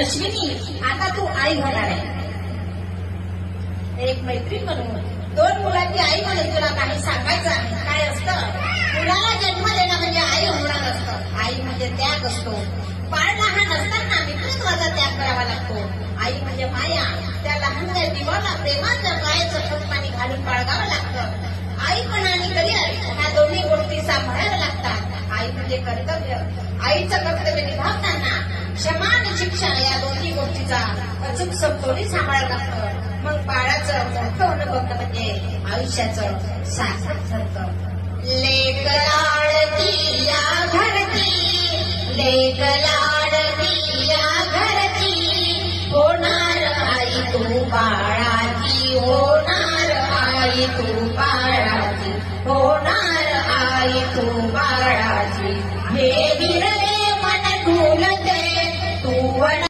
अश्विनी, आता तू आई होणार आहे. एक मैत्रीण म्हणून 2 मुलांची आई म्हणून तुला काही सांगायचं आहे. काय असतं, मुलाला जन्म देणं म्हणजे आई होणार असतं. आई म्हणजे त्याग असतो. बाळ लहान असताना मित्रत्वाचा त्याग करावा लागतो. आई म्हणजे माया. त्या लहानच्या जीवाला प्रेमाचं मायेचं खत पाणी घालून बाळगावं लागतं. आईपण आणि करिअर ह्या दोन्ही गोष्टी सांभाळाव्या लागतात. आई म्हणजे कर्तव्य. आईचं कर्तव्य निभावताना क्षमा आणि शिक्षण या दोन्ही गोष्टीचा अचूक समतोल सांभाळावं लागतं. मग बाळाचं मोठं होणं बघणं म्हणजे आयुष्याचं सार्थक ठरतं. लेक लाडकी या घरची, लेक लाडकी या घरची, होणार आई तू बाळाची, होणार आई तू बाळाची, होणार आई तू बाळाची. हे